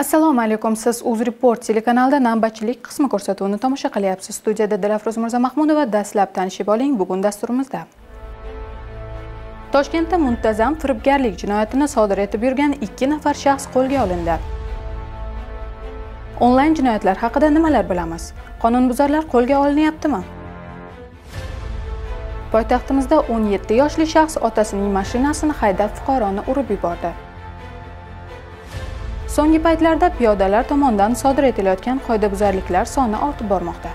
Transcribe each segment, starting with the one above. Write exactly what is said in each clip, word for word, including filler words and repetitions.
Assalomu alaykum. Siz UzReport telekanalida navbatchilik qismi ko'rsatuvini tomosha qilyapsiz. Studiyada Dilafruz Mirzamahmudova. Dastlab tanishib oling bugun dasturimizda. Toshkentda muntazam firibgarlik jinoyatini sodir etib yurgan ikki nafar shaxs qo'lga olindi. Onlayn jinoyatlar haqida nimalar bilamiz? Qonunbuzarlar qo'lga olinyaptimi? Poytaxtimizda o'n yetti yoshli shaxs otasining mashinasini haydab fuqaroni urib yubordi. So'nggi paytlarda piyodalar tomonidan sodir etilayotgan qoidabuzarliklar soni ortib bormoqda.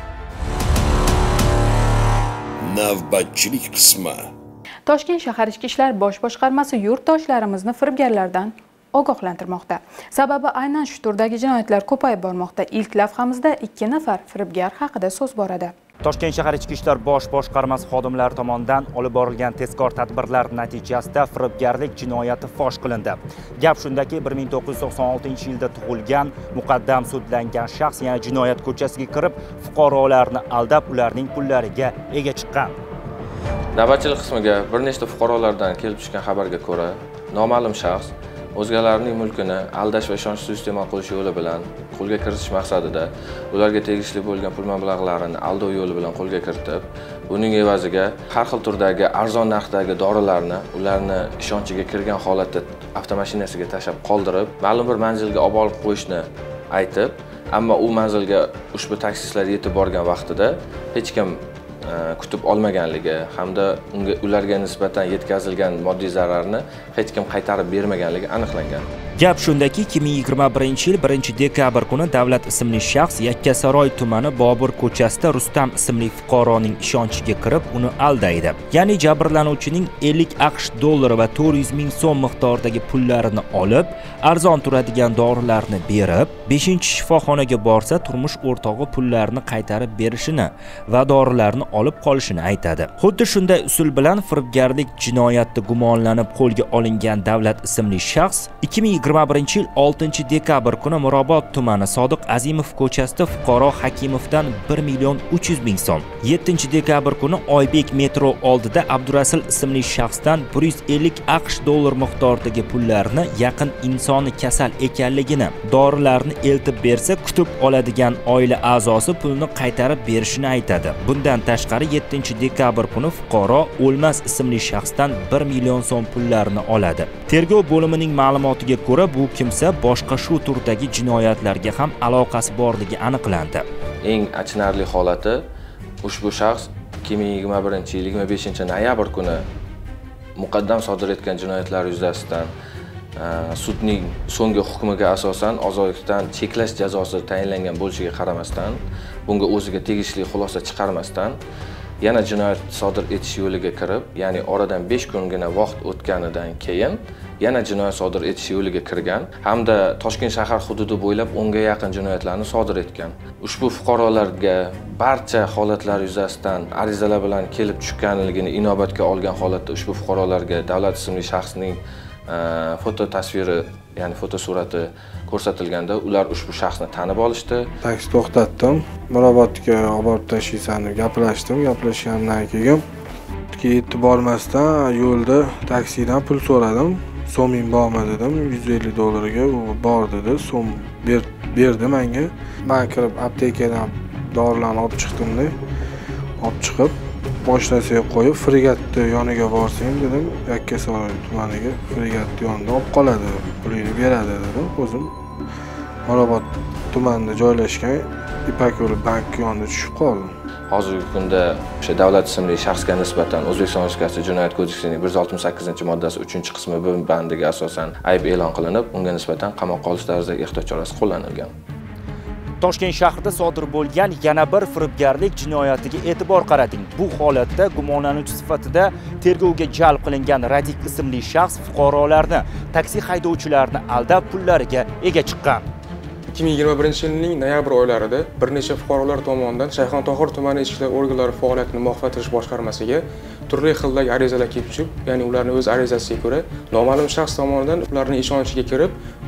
Navbatchilik qismi. Toshkent shahar ichki ishlar bosh boshqarmasi yurtdoshlarimizni firibgarlardan ogohlantirmoqda. Sababi aynan shu turdagi jinoyatlar ko'payib bormoqda. Ilk lavhamizda ikki nafar firibgar haqida so'z boradi. Toshkent shahar ichki ishlar bosh boshqarmasi xodimlari tomonidan olib borilgan tezkor tadbirlar natijasida firibgarlik jinoyati fosh qilindi. Gap shundaki, bir ming to'qqiz yuz to'qson oltinchi yilda tug'ilgan, muqaddam sudlangan shaxs yana jinoyat ko'chasiga kirib, fuqarolarni aldab, ularning pullariga ega chiqqan. Navbatchilik qismiga bir nechta fuqarolardan kelib tushgan xabarga ko'ra, noma'lum shaxs o'zgalarning mulkini aldash va ishonchsiz suiiste'mol qilish yo'li bilan qo'lga kiritish maqsadida ularga tegishli bo'lgan pul mablag'larini aldov yo'li bilan qo'lga kiritib, buning evaziga har xil turdagi arzon narxdagi dorilarni ularni ishonchiga kirgan holatda avtomashinasiga tashlab qoldirib, ma'lum bir manzilga olib borib qo'yishni aytib, ammo u manzilga ushbu taksistlar yetib borgan vaqtida hech kim kutib olmaganligi hamda unga ularga nisbatan yetkazilgan moddiy zararni hech kim qaytarib bermaganligi aniqlangan. Gap shundaki, ikki ming yigirma birinchi yil birinchi dekabr kuni Davlat ismli shaxs Yakkasaroy tumani Bobur ko'chasida Rustam ismli fuqaroning ishonchiga kirib, uni aldaydi. Ya'ni jabrlanuvchining ellik aqsh dollari va to'rt yuz ming so'm miqdoridagi pullarini olib, arzon turadigan dorilarni berib, beshinchi shifoxonaga borsa, turmush o'rtog'i pullarni qaytarib berishini va dorilarni olib qolishini aytadi. Xuddi shunday usul bilan firibgarlik jinoyatida gumonlanib qo'lga olingan Davlat ismli shaxs ikki ming yigirma birinchi yil oltinchi dekabr kuni Mirobod tumani Sodiq Azimov ko'chasida fuqaro Hakimovdan bir million uch yuz ming so'm, yettinchi dekabr kuni Oybek metro oldida Abdurasul ismli shaxsdan bir yuz ellik aqsh dollar miqdoridagi pullarni yaqin insoni kasal ekanligini, dorilarni eltib bersa kutib oladigan oila a'zosi pulni qaytarib berishini aytadi. Bundan tashqari yettinchi dekabr kuni fuqaro O'lmas ismli shaxsdan bir million so'm pullarini oladi. Tergov bo'limining ma'lumotiga ko'ra, bu kimsa boshqa shu turdagi jinoyatlarga ham aloqasi borligi aniqlandi. Eng achinarli holati, ushbu shaxs ikki ming yigirma birinchi yil yigirma beshinchi noyabr kuni muqaddam sodir etgan jinoyatlar yuzasidan sudning so'nggi hukmiga asosan ozodlikdan cheklash jazosi tayinlangan bo'lishiga qaramasdan, bunga o'ziga tegishli xulosa chiqarmasdan yana jinoyat sodir etish yo'liga kirib, ya'ni oradan besh kungina vaqt o'tganidan keyin yana jinoyat sodir etish yo'liga kirgan hamda Toshkent shahar hududi bo'ylab o'nga yaqin jinoyatlarni sodir etgan. Ushbu fuqarolarga barcha holatlar yuzasidan arizalar bilan kelib tushganligini inobatga olgan holatda ushbu fuqarolarga Davlat ismli shaxsning foto tasviri, ya'ni foto surati ko'rsatilganda ular ushbu shaxsni tanib olishdi. Taksi to'xtatdim. Mirobodga olib borib tashlaysan deb gaplashdim. Gaplashgandan keyin yetib bormasdan yo'lda taksidan pul so'radim. So'ming bormi dedim. yuz ellik dollarga u bor dedi. So'm berdi menga. Men kirib aptekadan dorilarni olib chiqdim-da. Olib chiqib boshlasga qo'yib, Fregatni yoniga borsang dedim, Yakkasaroy tumaniga Fregatni yonida olib qoladi, pulini beradi dedim. O'zim Mirobod tumanida joylashgan Ipak yo'li bank yonida tushib qoldim. Hozirgi kunda o'sha Davlat ismli shaxsga nisbatan O'zbekiston Respublikasi Jinoyat kodeksining bir yuz oltmish sakkizinchi moddasi uchinchi qismi B bandiga asosan ayb e'lon qilinib, unga nisbatan qamoqqa olish tarzidagi ehtiyot chorasi qo'llanilgan. Toshkent shahrida sodir bo'lgan yana bir firibgarlik jinoyatiga e'tibor qarating. Bu holatda gumonlanuvchi sifatida tergovga jalb qilingan Radik ismli shaxs fuqarolarni, taksi haydovchilarini aldab pullariga ega chiqqan. ikki ming yigirma birinchi yilning noyabr oylarida bir necha fuqarolar tomonidan Shayxontohur tumani ichki ishlar organlari faoliyatini muvofiqlashtirish boshqarmasiga turli xildagi arizalar kelib tushib, ya'ni ularning o'z arizasiga ko'ra noma'lum shaxs tomonidan ularning ishonchiga kirib, pul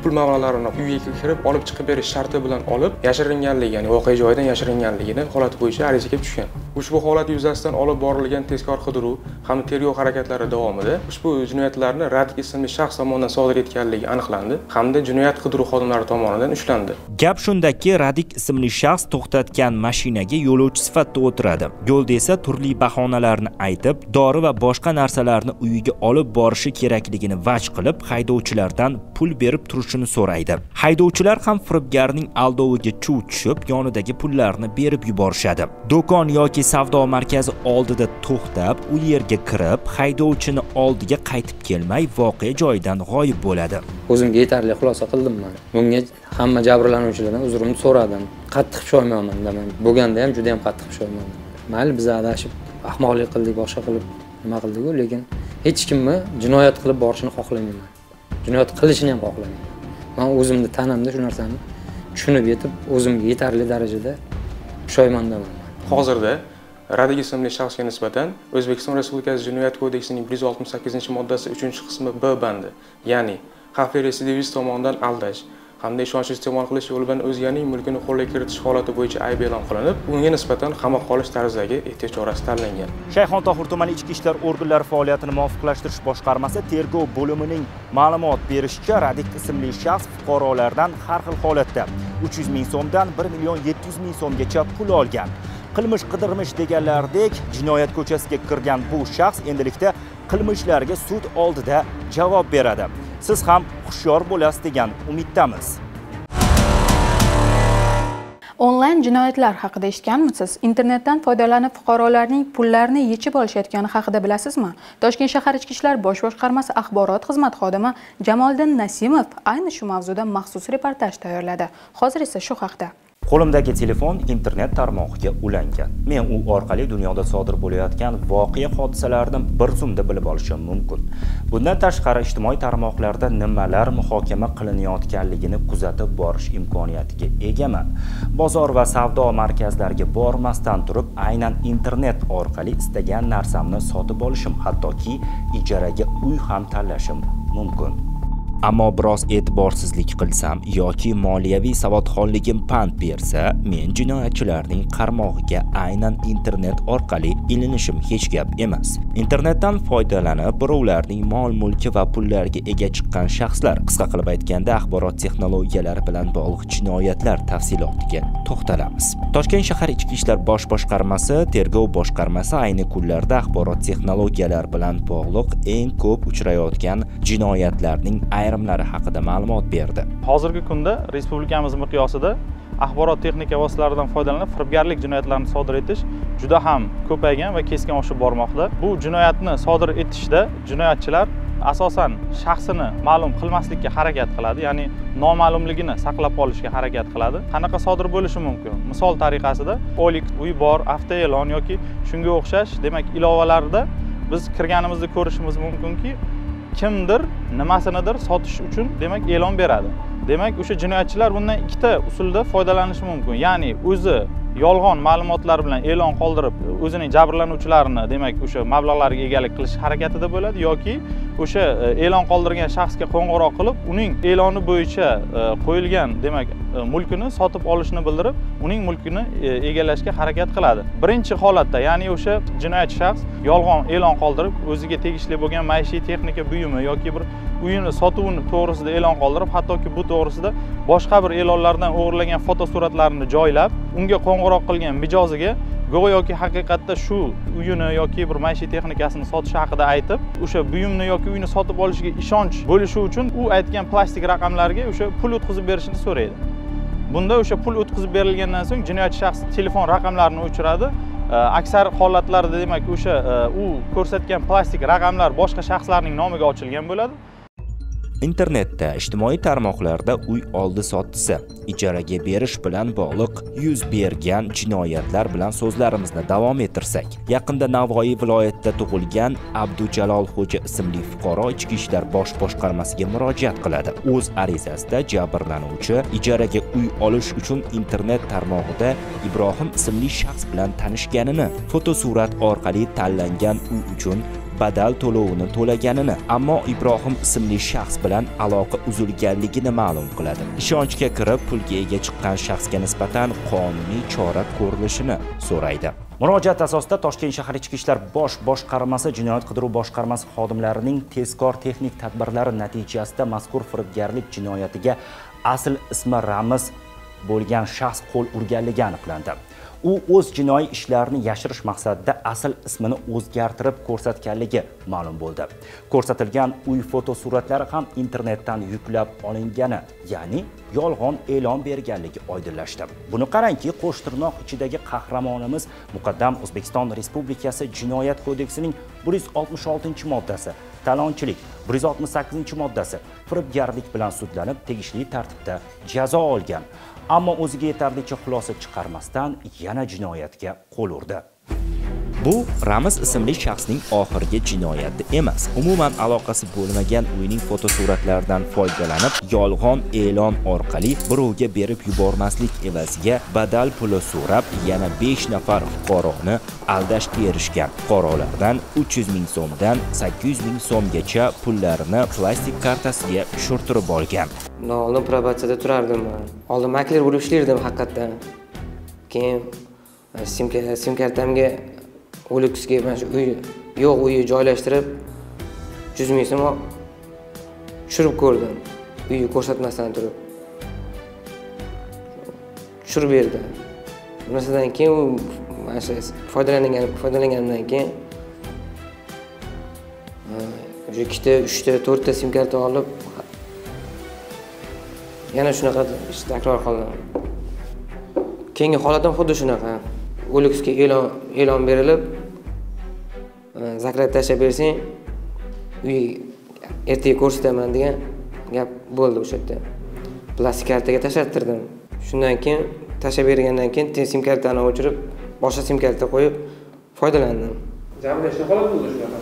pul mablag'larini uyga kirib olib chiqib berish sharti bilan olib yashiringanligi, ya'ni voqea joyidan yashiringanligini holati bo'yicha ariza kelib tushgan. Ushbu holat yuzasidan olib borilgan tezkor qidiruv hamda tergov harakatlari davomida ushbu jinoyatlarni Radik ismli shaxs tomonidan sodir etganligi aniqlandi hamda jinoyat qidiruv xodimlari tomonidan ushlandi. Gap shundaki, Radik ismli shaxs to'xtatgan mashinaga yo'lovchi sifatida o'tiradi. Yo'lda esa turli bahonalarni aytib, dori va boshqa narsalarni uyiga olib borishi kerakligini vaj qilib, haydovchilardan pul berib turishini so'raydi. Haydovchilar ham firibgarning aldoviga chuv tushib, yonidagi pullarni berib yuborishadi. Do'kon yoki savdo markazi oldida to'xtab, u yerga kirib, haydovchini oldiga qaytib kelmay, voqea joyidan g'oyib bo'ladi. O'zimga yetarli xulosa qildim men. Bunga hamma jabrlanuvchilardan uzrimni so'radim. Qattiq pushaymon man. Bo'lganda ham juda ham qattiq pushaymon. Mayli biz adashib, ahmoqlik qildik, boshqa qilib nima qildik-ku, lekin hech kimni jinoyat qilib borishini xohlamayman. Jinoyat qilishini ham xohlamayman. Men o'zimni tanamda shu narsani tushunib yetib, o'zimga yetarli darajada pushaymondaman. Hozirda Radik ismli shaxsga nisbatan O'zbekiston Respublikasi Jinoyat kodeksining bir yuz oltmish sakkizinchi moddasi uchinchi qismi B bandi, ya'ni xavfli retsidivist tomonidan aldash hamda ishonchli iste'mol qilish yo'li bilan o'zganing mulkini qo'lga kiritish holati bo'yicha ayb e'lon qilinib, unga nisbatan qamoq qolish tarzidagi ehtiyot chorasi tanlangan. Shayxontohur tumani Ichki ishlar organlari faoliyatini muvofiqlashtirish boshqarmasi tergov bo'limining ma'lumot berishicha, Radik ismli shaxs fuqarolardan har xil holatda uch yuz ming so'mdan bir million yetti yuz ming so'mgacha pul olgan. Qilmish qidirmish deganlardek jinoyat ko'chasiga kirgan bu shaxs endilikda qilmishlariga sud oldida javob beradi. Siz ham hushyor bo'lasiz degan umiddamiz. Onlayn jinoyatlar haqida eshitganmisiz? Internetdan foydalanib fuqarolarning pullarini yechib olishayotgani haqida bilasizmi? Toshkent shahar Ichki ishlar bosh boshqarmasi axborot xizmat xodimi Jamoliddin Nasimov ayni shu mavzuda maxsus reportaj tayyorladi. Hozir esa shu haqda. Qo'limdagi telefon internet tarmog'iga ulangan. Men u orqali dunyoda sodir bo'layotgan voqea hodisalarni bir zumda bilib olishim mumkin. Bundan tashqari ijtimoiy tarmoqlarda nimalar muhokama qilinayotganligini kuzatib borish imkoniyatiga egaman. Bozor va savdo markazlariga bormasdan turib, aynan internet orqali istagan narsamni sotib olishim, hattoki ijaraga uy ham tanlashim mumkin. Ammo biroz e'tiborsizlik qilsam yoki moliyaviy savodxonligim pand bersa, men jinoyatchilarning qarmog'iga aynan internet orqali ilinishim hech gap emas. Internetdan foydalanib birovlarning mol-mulki va pullariga ega chiqqan shaxslar, qisqa qilib aytganda, axborot texnologiyalari bilan bog'liq jinoyatlar tafsilotiga to'xtalamiz. Toshkent shahar Ichki ishlar bosh boshqarmasi tergov boshqarmasi ayni kunlarda axborot texnologiyalari bilan bog'liq eng ko'p uchrayotgan jinoyatlarning ayrimlari haqida ma'lumot berdi. Hozirgi kunda respublikamiz miqyosida axborot texnika vositalaridan foydalanib firibgarlik jinoyatlarini sodir etish juda ham ko'paygan va keskin oshib bormoqda. Bu jinoyatni sodir etishda jinoyatchilar asosan shaxsini ma'lum qilmaslikka harakat qiladi, ya'ni noma'lumligini saqlab qolishga harakat qiladi. Qanaqa sodir bo'lishi mumkin? Misol tariqasida Olik, uy bor, avtoe'lon yoki shunga o'xshash, demak, ilovalarda biz kirganimizda ko'rishimiz mumkinki, kimdir nimasinidir sotish uchun demak e'lon beradi. Demak, o'sha jinoyatchilar bundan ikkita usulda foydalanishi mumkin. Ya'ni o'zi yolg'on ma'lumotlar bilan e'lon qoldirib, o'zining jabrlanuvchilarini demak o'sha mablag'larga egalik qilish harakatida bo'ladi yoki o'sha e'lon qoldirgan shaxsga qo'ng'iroq qilib, uning e'loni bo'yicha qo'yilgan demak mulkini sotib olishni bildirib, uning mulkini egallashga harakat qiladi. Birinchi holatda, ya'ni o'sha jinoyatchi shaxs yolg'on e'lon qoldirib, o'ziga tegishli bo'lgan maishiy texnika buyumi yoki bir uyini sotuvini to'g'risida e'lon qoldirib, hattoki bu to'g'risida boshqa bir e'lonlardan o'g'irlagan fotosuratlarni joylab, unga qo'ng'iroq qilgan mijoziga go'yoki haqiqatda shu uyini yoki bir maishiy texnikasini sotish haqida aytib, o'sha buyumni yoki uyni sotib olishiga ishonch bo'lishi uchun u aytgan plastik raqamlarga o'sha pul o'tkazib berishni so'raydi. Bunda o'sha pul o'tkazib berilgandan so'ng jinoyatchi shaxs telefon raqamlarini o'chiradi. Aksar holatlarda demak o'sha u ko'rsatgan plastik raqamlar boshqa shaxslarning nomiga ochilgan bo'ladi. Internetda, ijtimoiy tarmoqlarda uy oldi sottisi, ijaraga berish bilan bog'liq yuz bergan jinoyatlar bilan so'zlarimizni davom ettirsak, yaqinda Navoiy viloyatida tug'ilgan Abdujalol Xo'ja ismli fuqaro Ichki ishlar bosh boshqarmasiga murojaat qiladi. O'z arizasida jabrlanuvchi ijaraga uy olish uchun internet tarmog'ida Ibrohim ismli shaxs bilan tanishganini, fotosurat orqali tanlangan uy uchun badal to'lovini to'laganini, ammo Ibrohim ismli shaxs bilan aloqa uzilganligini ma'lum qiladi. Ishonchga kirib, pulga ega chiqqan shaxsga nisbatan qonuniy chora ko'rilishini so'raydi. Murojaat asosida Toshkent shahar Ichki ishlar bosh boshqarmasi Jinoyat qidiruv boshqarmasi xodimlarining tezkor texnik tadbirlari natijasida mazkur firibgarlik jinoyatiga asl ismi Ramiz bo'lgan shaxs qo'l urganligi aniqlandi. U o'z jinoiy ishlarini yashirish maqsadida asl ismini o'zgartirib ko'rsatganligi ma'lum bo'ldi. Ko'rsatilgan uy fotosuratlari ham internetdan yuklab olingani, ya'ni yolg'on e'lon berganligi oydinlashdi. Buni qarangki, qo'sh tirnoq ichidagi qahramonimiz muqaddam O'zbekiston Respublikasi Jinoyat kodeksining bir yuz oltmish oltinchi moddasi, talonchilik bir yuz oltmish sakkizinchi moddasi, firibgarlik bilan sudlanib tegishli tartibda jazo olgan. Ammo o'ziga yetarlicha xulosa chiqarmasdan yana jinoyatga qo'l urdi. Bu Ramiz ismli shaxsning oxirgi jinoyati emas. Umuman aloqasi bo'lmagan uyning fotosuratlaridan foydalanib, yolg'on e'lon orqali birovga berib yubormaslik evaziga badal puli so'rab, yana besh nafar fuqaroni aldashga erishgan. Fuqarolardan uch yuz ming so'mdan sakkiz yuz ming so'mgacha pullarini plastik kartasiga tushirtirib olgan. Oldin probatsiyada turardim. Oldin makler bo'lib ishlardim haqiqatan. Keyin simka sim kartamga O'liksga mana shu uy yo'q uyni joylashtirib yuz ming so'm tushirib ko'rdim. Uyni ko'rsatmasdan turib. Tushirib berdi. Bundan keyin u mana shu foydalangan foydalangandan keyin o'sha ikkita, uchta, to'rtta sim karta olib yana shunaqa ish takror qildim. Keyingi holatim xuddi shunaqa. O'liksga e'lon e'lon berilib, zakrat tashlab bersang, uy ertaga ko'rsataman degan gap bo'ldi o'sha yerda. Plastik kartaga tashlattirdim. Shundan keyin tashlab bergandan keyin sim kartani o'chirib, boshqa sim karta qo'yib foydalandim. Jami nechta holat bo'ldi shunaqa?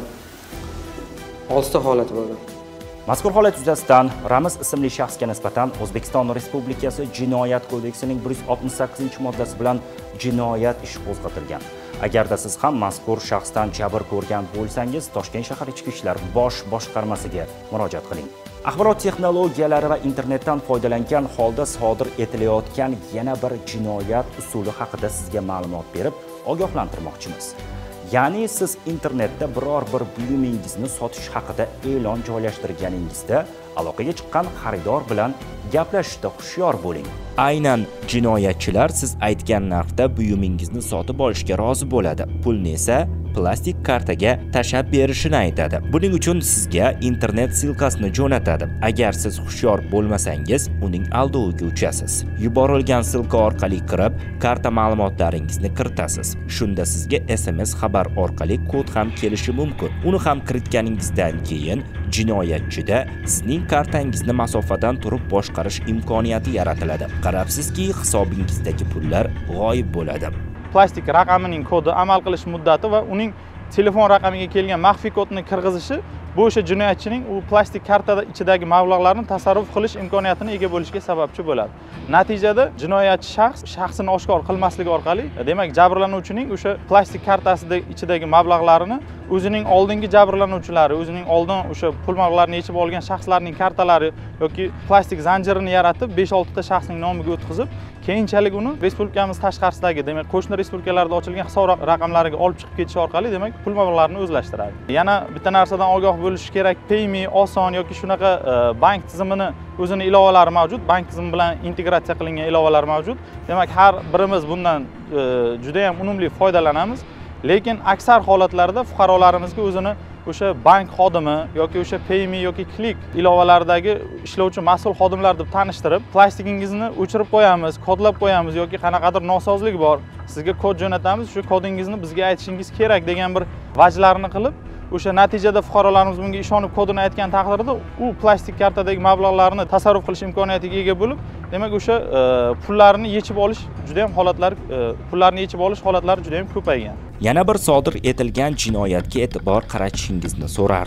oltita holat bo'ldi. Mazkur holat yuzasidan Ramiz ismli shaxsga nisbatan O'zbekiston Respublikasi Jinoyat kodeksining bir yuz oltmish sakkizinchi moddasi bilan jinoyat ishi qo'zg'atilgan. Agarda siz ham mazkur shaxsdan jabr ko'rgan bo'lsangiz, Toshkent shahar Ichki ishlar bosh boshqarmasiga murojaat qiling. Axborot texnologiyalari va internetdan foydalangan holda sodir etilayotgan yana bir jinoyat usuli haqida sizga ma'lumot berib, ogohlantirmoqchimiz. Ya'ni siz internetda biror bir buyumingizni sotish haqida e'lon joylashtirganingizda aloqaga chiqqan xaridor bilan gaplashishda hushyor bo'ling. Aynan jinoyatchilar siz aytgan narxda buyumingizni sotib olishga rozi bo'ladi. Pulni esa plastik kartaga tashab berishini aytadi. Buning uchun sizga internet silkasini jo'natadi. Agar siz hushyor bo'lmasangiz, uning aldoviga uchasiz. Yuborilgan silka orqali kirib, karta ma'lumotlaringizni kiritasiz. Shunda sizga S M S xabar orqali kod ham kelishi mumkin. Uni ham kiritganingizdan keyin jinoyatchida sizning kartangizni masofadan turib boshqarish imkoniyati yaratiladi. Qarabsizki, hisobingizdagi pullar g'oyib bo'ladi. Plastik raqamining kodi amal qilish muddati va uning telefon raqamiga kelgan maxfiy kodni kirgizishi bu o'sha jinoyatchining u plastik kartada ichidagi mablag'larni tasarruf qilish imkoniyatini ega bo'lishiga sababchi bo'ladi. Natijada jinoyatchi shaxs shaxsini oshkor qilmasligi orqali, demak, jabrlanuvchining o'sha plastik kartasida ichidagi mablag'larini o'zining oldingi jabrlanuvchilari, o'zining oldin o'sha pul mablag'larini yechib olgan shaxslarning kartalari yoki plastik zanjirini yaratib besh olti ta shaxsning nomiga o'tkazib, keyinchalik uni respublikamiz tashqarisidagi, demak, qo'shni respublikalarda ochilgan hisob raqamlariga olib chiqib ketish orqali, demak, pul mablag'larini o'zlashtiradi. Yana bitta narsadan ogoh bo'lish kerak, Payme, Oson yoki shunaqa bank tizimini o'zini ilovalari mavjud, bank tizimi bilan integratsiya qilingan ilovalar mavjud. Demak, har birimiz bundan juda ham unumli foydalanamiz. Lekin aksar holatlarda fuqarolarimizga o'zini o'sha bank xodimi yoki o'sha Payme yoki Click ilovalaridagi ishlovchi mas'ul xodimlar deb tanishtirib, plastikingizni o'chirib qo'yamiz, kodlab qo'yamiz yoki qanaqadir nosozlik bor, sizga kod jo'natamiz, shu kodingizni bizga aytishingiz kerak degan bir vajlarni qilib, o'sha natijada fuqarolarimiz bunga ishonib kodini aytgan taqdirda u plastik kartadagi mablag'larni tasarruf qilish imkoniyatiga ega bo'lib, demak, o'sha pullarini yechib olish juda ham holatlar pullarni yechib olish holatlari juda ham ko'paygan. Yana bir sodir etilgan jinoyatga e'tibor qaratishingizni so'rardim.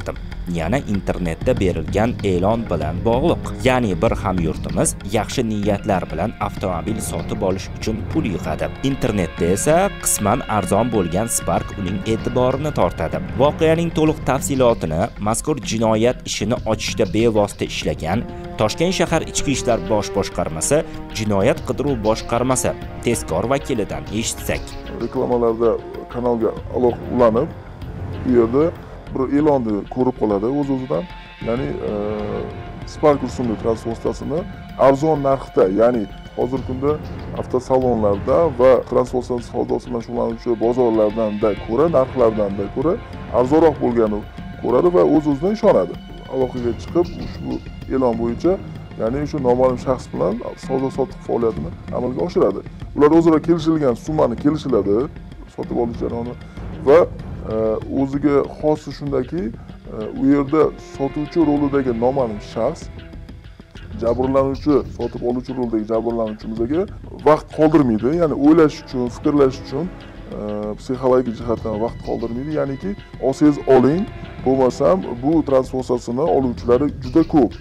yana internetda berilgan e'lon bilan bog'liq. Ya'ni bir hamyurtimiz yaxshi niyatlar bilan avtomobil sotib olish uchun pul yig'adi. Internetda esa qisman arzon bo'lgan Spark uning e'tiborini tortadi. Voqeaning to'liq tafsilotini mazkur jinoyat ishini ochishda bevosita ishlagan Toshkent shahar Ichki ishlar bosh boshqarmasi Jinoyat qidiruv boshqarmasi tezkor vakilidan eshitsak. Reklamalarda kanalga aloqa ulanib, bu yerda bir e'lonni ko'rib qoladi o'z-o'zidan. Ya'ni Spark rusumli transport vositasini arzon narxda, ya'ni hozirgi kunda avtosalonlarda va transport savdosi bilan shug'ullanuvchi bozorlardan da ko'ra, narxlardan da ko'ra arzonroq bo'lganini ko'radi va o'z-o'zidan ishonadi. Aloqaga chiqib, ushbu e'lon bo'yicha, ya'ni o'sha noma'lum shaxs bilan savdo-sotiq faoliyatini amalga oshiradi. Ular o'zaro kelishilgan summani kelishiladi, sotib olish jarayoni va o'ziga xosi shundaki, u yerda sotuvchi rolidagi noma'lum shaxs jabrlanuvchi, sotib oluvchi roldagi jabrlanuvchimizga vaqt qoldirmaydi, ya'ni o'ylash uchun, fikrlash uchun psixologik jihatdan vaqt qoldirmaydi, ya'niki olsangiz oling, bo'lmasam bu transport vositasini oluvchilari juda ko'p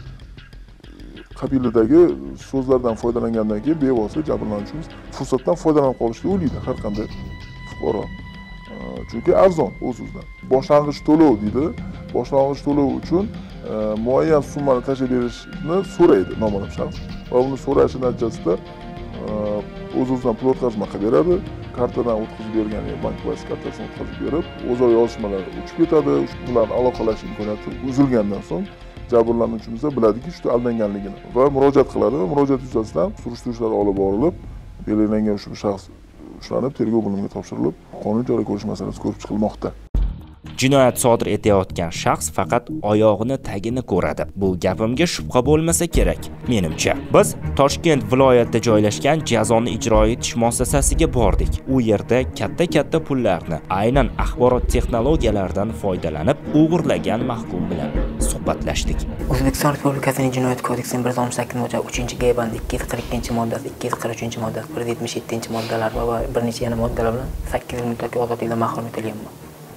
qabilidagi so'zlardan foydalangandan keyin bevosita jabrlanuvchimiz fursatdan foydalanib qolishni o'ylaydi har qanday fuqaro. Chunki arzon o'z-o'zidan. Boshlang'ich to'lov deydi. Boshlang'ich to'lov uchun muayyan summani tashlab berishni so'raydi noma'lum shaxs va uni so'rashi natijasida o'z-o'zidan pul o'tkazma qilib beradi. Kartadan o'tkazib bergan, bank vasi kartasini o'tkazib berib, o'zaro yozishmalar uchib ketadi. Ularni aloqalash imkoniyati uzilgandan so'ng jabrlanuvchimiz biladiki, shu aldanganligini va murojaat qiladi va murojaat yuzasidan surishtirishlar olib borilib, belgilangan ushbu shaxs ushlanib, tergov bo'limiga topshirilib, qonun joriy qilish masalasi ko'rib chiqilmoqda. Jinoyat sodir etayotgan shaxs faqat oyog'ini tagini ko'radi. Bu gapimga shubha bo'lmasa kerak. Menimcha, biz Toshkent viloyatida joylashgan jazoni ijro etish muassasasiga bordik. U yerda katta-katta pullarni aynan axborot texnologiyalaridan foydalanib o'g'irlagan mahkum bilan suhbatlashdik. O'zbekiston Respublikasining Jinoyat kodeksining bir yuz oltmish sakkizinchi moddasi uchinchi G bandi, ikki yuz qirq ikkinchi moddasi, ikki yuz qirq uchinchi moddasi, bir yuz yetmish yettinchi moddalar va bir necha yana moddalar bilan sakkiz yil muddatga ozodlikdan mahrum etilganman.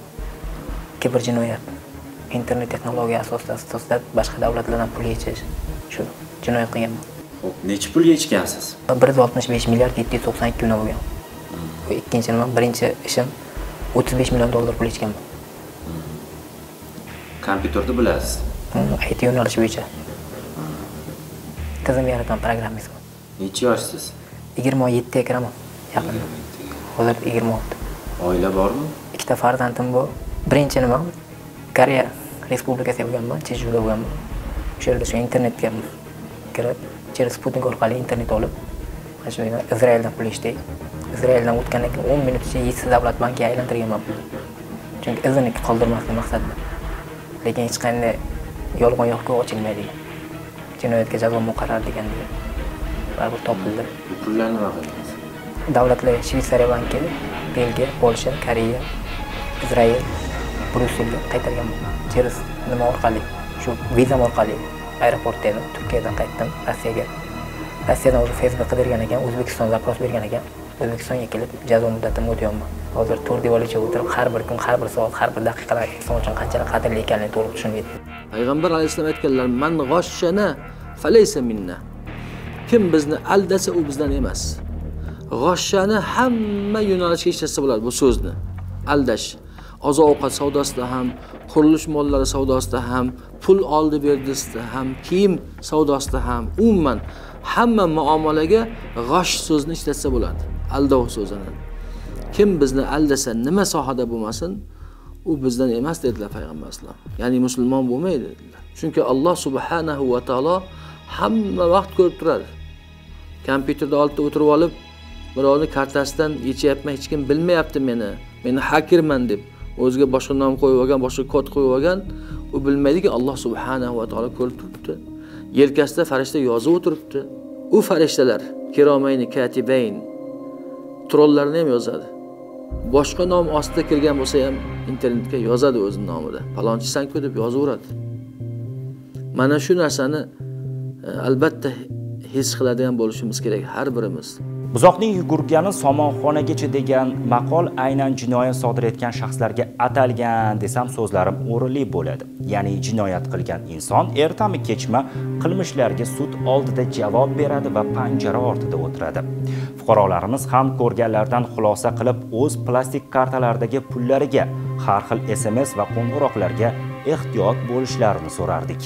Bir jinoyat internet texnologiya asosida boshqa davlatlardan pul yechish, shu jinoyat qilganman. Xo'p, necha pul yechgansiz? bir yuz oltmish besh milliard yetti yuz to'qson ikki million bo'lgan. Bu ikkinchi nima? Birinchi ishim o'ttiz besh million dollar pul yechganman. Kompyuterni bilasiz? I T yo'nalishi bo'yicha. Tizim yaratan programmistman. Necha yoshsiz? yigirma yettiga kiraman. Yaqinda. Hozir yigirma olti. Oila bormi? Ikkita farzandim bor. Birinchi nima? Koreya Respublikasiga bo'lganman, Chejuvda bo'lganman. O'sha yerda shu internetga kirib, через Sputnik orqali internet olib, mana shu Izraeldan pul ishlaydi. Izraeldan o'tgandan keyin o'n minut ichida Yetsiz davlat bankiga aylantirganman. Chunki izini qoldirmaslik maqsadida. Lekin hech qanday yolg'on yo'qqa ochilmaydi. Jinoyatga jazo muqarrar degandir. Baribir topildi. Bu pullarni nima qildingiz? Davlatlar Shveysariya banki, Belgiya, Polsha, Koreya, Izrael, Bryusselga qaytarganman. Через nima orqali? Shu vizam orqali aeroportdan, Turkiyadan qaytdim Rossiyaga. Rossiyadan o'zi Facebook qidirgan ekan, O'zbekiston zapros bergan ekan. O'zbekistonga kelib jazo muddatimni o'tayapman. Hozir to'rt devorlicha o'tirib, har bir kun, har bir soat, har bir daqiqalar inson uchun qanchalik qadrli ekanligini to'liq tushunib yetdim. Payg'ambar alayhisalom aytganlar: "Man g'oshshana falaysa minna." Kim bizni aldasa, u bizdan emas. G'oshshani hamma yo'nalishga ishlasa bo'ladi bu so'zni. Aldash. Oziq-ovqat savdosida ham, qurilish mollari savdosida ham, pul oldi berdisida ham, kiyim savdosida ham, umuman hamma muomalaga g'osh so'zni ishlatsa bo'ladi. Aldov so'zini. Kim bizni aldasa, nima sohada bo'lmasin, u bizdan emas dedilar payg'ambar alayhisalom. Ya'ni musulmon bo'lmaydi dedilar. Chunki Alloh subhanahu va taolo hamma vaqt ko'rib turadi. Kompyuterda oldida o'tirib olib, birovning kartasidan yechyapman, hech kim bilmayapti meni. Men hakerman deb o'ziga boshqa nom qo'yib olgan, boshqa kod qo'yib olgan, u bilmaydiki Alloh subhanahu va taolo ko'rib turibdi. Yelkasida farishta yozib o'tiribdi. U farishtalar kiromayni katibayn trollarni ham yozadi. Boshqa nom ostida kirgan bo'lsa ham internetga yozadi o'z nomida. Palonchisan-ku deb yozaveradi. Mana shu narsani albatta his qiladigan bo'lishimiz kerak har birimiz. Buzoqning yugurgani somonxonagacha degan maqol aynan jinoyat sodir etgan shaxslarga atalgan desam so'zlarim o'rinli bo'ladi. Ya'ni jinoyat qilgan inson ertami kechma qilmishlarga sud oldida javob beradi va panjara ortida o'tiradi. Fuqarolarimiz ham ko'rganlardan xulosa qilib o'z plastik kartalaridagi pullariga har xil S M S va qo'ng'iroqlarga ehtiyot bo'lishlarini so'rardik.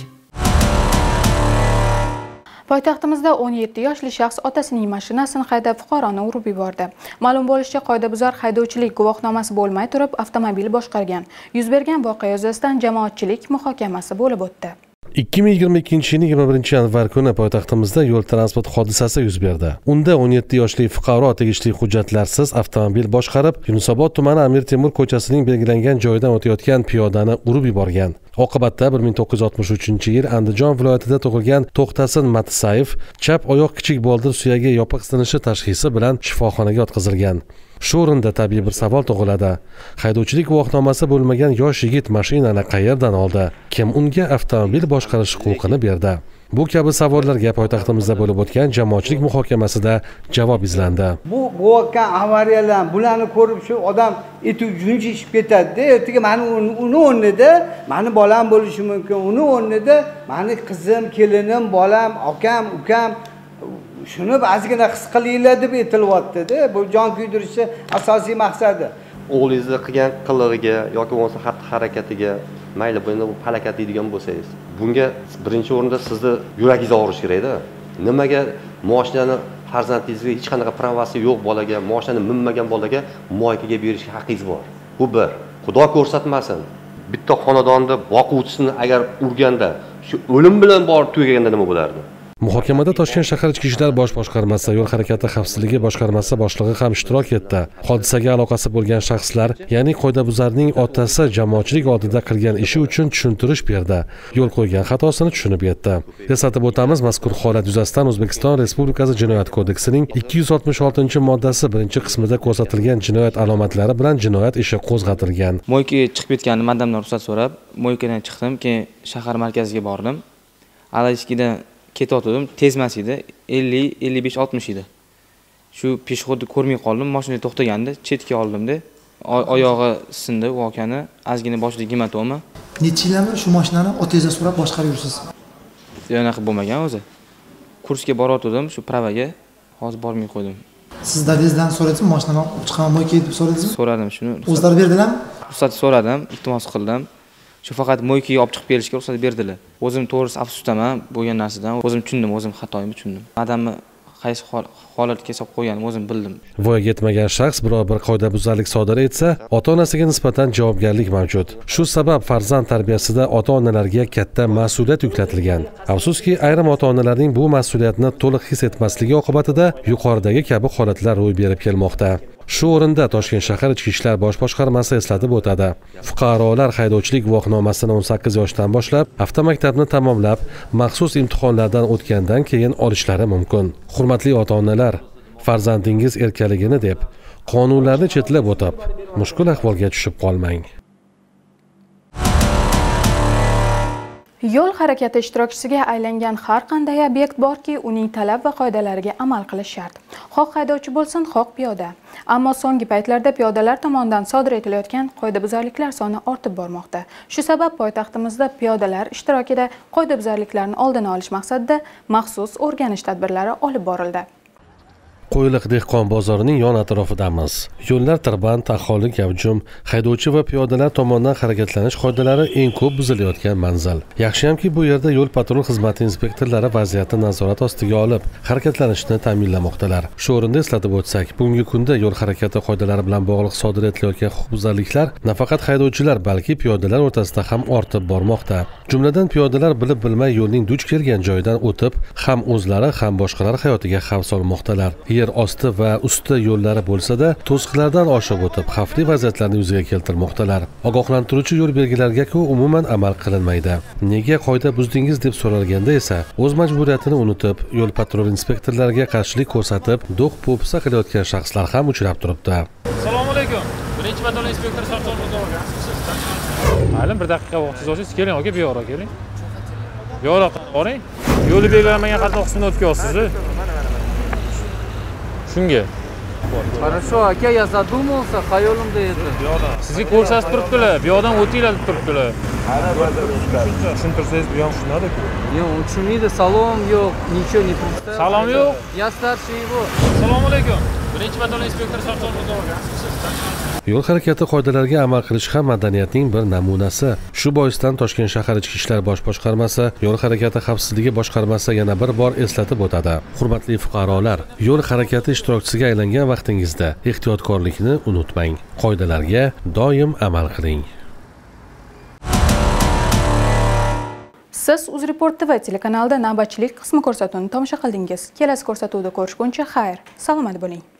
Poytaxtimizda o'n yetti yoshli shaxs otasining mashinasini haydab fuqaroni urib yubordi. Ma'lum bo'lishicha, qoidabuzar haydovchilik guvohnomasi bo'lmay turib avtomobil boshqargan. Yuz bergan voqea yuzasidan jamoatchilik muhokamasi bo'lib o'tdi. ikki ming yigirma ikkinchi yilning yigirma birinchi yanvar kuni poytaxtimizda yo'l transport hodisasi yuz berdi. Unda o'n yetti yoshli fuqaro tegishli hujjatlarsiz avtomobil boshqarib, Yunusobod tumani Amir Temur ko'chasining belgilangan joyidan o'tayotgan piyodani urib yuborgan. Oqibatda bir ming to'qqiz yuz oltmish uchinchi yil Andijon viloyatida tug'ilgan To'xtasin Matisayev chap oyoq kichik boldir suyagi yopiq sinishi tashxisi bilan shifoxonaga yotqizilgan. Shu o'rinda tabiiy bir savol tug'iladi. Haydovchilik guvohnomasi bo'lmagan yosh yigit mashinani qayerdan oldi? Kim unga avtomobil boshqarish huquqini berdi? Bu kabi savollarga poytaxtimizda bo'lib o'tgan jamoatchilik muhokamasida javob izlandi. Bu bo'layotgan avariyalar, bularni ko'rib shu odam eti junjishib ketadi-da. Ertaga meni uni o'rnida, meni bolam bo'lishi mumkin. Uni o'rnida meni qizim, kelinim, bolam, akam, ukam shuni ozgina his qilinglar deb aytilyapti-da. Bu jon kuydirishni asosiy maqsadi. O'g'lingizni qilgan qilig'iga yoki bo'lmasa xatti-harakatiga mayli bu endi bu falokat deydigan bo'lsangiz, bunga birinchi o'rinda sizni yuragingiz og'rishi kerak-da. Nimaga mashinani farzandingizga hech qanaqa pravasi yo'q bolaga, mashinani minmagan bolaga moykaga berishga haqqingiz bor. Bu bir. Xudo ko'rsatmasin, bitta xonadonda boquvchisini agar urganda, shu o'lim bilan borib tugaganda nima bo'lardi? Muhokamada Toshkent shahar Ichki ishlar bosh boshqarmasi, yo'l harakati xavfsizligi boshqarmasi boshlig'i ham ishtirok etdi. Hodisaga aloqasi bo'lgan shaxslar, ya'ni qoidabuzarning otasi jamoatchilik oldida qilgan ishi uchun tushuntirish berdi. Yo'l qo'ygan xatosini tushunib yetdi. Eslatib o'tamiz, mazkur holat yuzasidan O'zbekiston Respublikasi Jinoyat kodeksining ikki yuz oltmish oltinchi moddasi birinchi qismida ko'rsatilgan jinoyat alomatlari bilan jinoyat ishi qo'zg'atilgan. Moykaga chiqib ketgandim, madamdan ruxsat so'rab, moykadan chiqdim, keyin shahar markaziga bordim. Alashkidan ketayotdim, tez emas edi, ellik, ellik besh, oltmish edi. Shu peshxodni ko'rmay qoldim, mashina to'xtaganda chetga oldimda, oyog'i sindi, voqeani ozgina boshida gematoma. Necha yillarmi shu mashinani otangizdan so'rab boshqarib yursiz? Yo'naqa bo'lmagan o'zi. Kursga borayotdim, shu pravaga, hozir bormay qo'ydim. Siz dadangizdan so'radingizmi, mashinani olib chiqaman moyka deb so'radingizmi? So'radim shuni. O'zlari berdilarmi? Ruxsat so'radim, iltimos qildim. Shu faqat moykaga olib chiqib kelishga ruxsat berdilar. O'zim to'g'risi afsusdaman bo'lgan narsadan. O'zim tushundim, o'zim xatoyimni tushundim. Odamni qaysi holatga solib qo'yganimni o'zim bildim. Voyaga yetmagan shaxs biror bir qoidabuzarlik sodir etsa, ota-onasiga nisbatan javobgarlik mavjud. Shu sabab farzand tarbiyasida ota-onalarga katta mas'uliyat yuklatilgan. Afsuski, ayrim ota-onalarning bu mas'uliyatni to'liq his etmasligi oqibatida yuqoridagi kabi holatlar ro'y berib kelmoqda. Shu o'rinda Toshkent shahar Ichki ishlar bosh boshqarmasi eslatib o'tadi. Fuqarolar haydovchilik guvohnomasini o'n sakkiz yoshdan boshlab, avtomaktabni tamomlab, maxsus imtihonlardan o'tgandan keyin olishlari mumkin. Hurmatli ota-onalar, farzandingiz erkaligini deb qonunlarni chetlab o'tib, mushkul ahvolga tushib qolmang. Yo'l harakati ishtirokchisiga aylangan har qanday obyekt borki, uning talab va qoidalariga amal qilish shart. Xoh haydovchi bo'lsin, xoh piyoda. Ammo so'nggi paytlarda piyodalar tomonidan sodir etilayotgan qoidabuzarliklar soni ortib bormoqda. Shu sabab poytaxtimizda piyodalar ishtirokida qoidabuzarliklarni oldini olish maqsadida maxsus o'rganish tadbirlari olib borildi. Qo'yliq dehqon bozorining yon atrofidamiz. Yo'llar tirband, aholi gavjum, haydovchi va piyodalar tomonidan harakatlanish qoidalari eng ko'p buzilayotgan manzil. Yaxshiyamki bu yerda yo'l patrul xizmati inspektorlari vaziyatni nazorat ostiga olib, harakatlanishni ta'minlamoqdalar. Shu o'rinda eslatib o'tsak, bugungi kunda yo'l harakati qoidalari bilan bog'liq sodir etilayotgan huquqbuzarliklar nafaqat haydovchilar, balki piyodalar o'rtasida ham ortib bormoqda. Jumladan piyodalar bilib bilmay yo'lning duch kelgan joyidan o'tib, ham o'zlari, ham boshqalar hayotiga xavf solmoqdalar. Yer osti va usti yo'llari bo'lsa-da, to'siqlardan oshib o'tib, xavfli vaziyatlarni yuzaga keltirmoqdalar. Ogohlantiruvchi yo'l belgilariga-ku umuman amal qilinmaydi. Nega qoida buzdingiz deb so'ralganda esa, o'z majburiyatini unutib, yo'l patrul inspektorlariga qarshilik ko'rsatib, do'q-po'pisa qilayotgan shaxslar ham uchrab turibdi. Assalomu alaykum. Birinchi patrul inspektor Sartor Mirzoga. Mayli, bir daqiqa vaqtingiz olsangiz, keling, aka, bu yoqqa keling. Bu yoqqa boring. Yo'li belgilanmagan qatnoq qismini o'tkazasiz. shunga. Хорошо, aka, я задумался, xayolimda edi. Sizga ko'rsatib turibdilar, bu yoqdan o'tinglar deb turibdilar. Tushuntirsangiz bu ham tushunadi-ku. Yo'q, tushunmaydi. Salom yo'q, nичего не представляю. Salom yo'q. Я старший его. Assalomu alaykum. Birinchi batalon inspektori Sarson Bozorga. Yo'l harakati qoidalariga amal qilish ham madaniyatning bir namunasi. Shu boisdan Toshkent shahar Ichki ishlar bosh boshqarmasi, yo'l harakati xavfsizligi boshqarmasi yana bir bor eslatib o'tadi. Hurmatli fuqarolar, yo'l harakati ishtirokchisiga aylangan vaqtingizda ehtiyotkorlikni unutmang. Qoidalarga doim amal qiling. Siz UzReport T V telekanalida navbatchilik qismi ko'rsatuvini tomosha qildingiz. Kelasi ko'rsatuvda ko'rishguncha xayr, salomat bo'ling.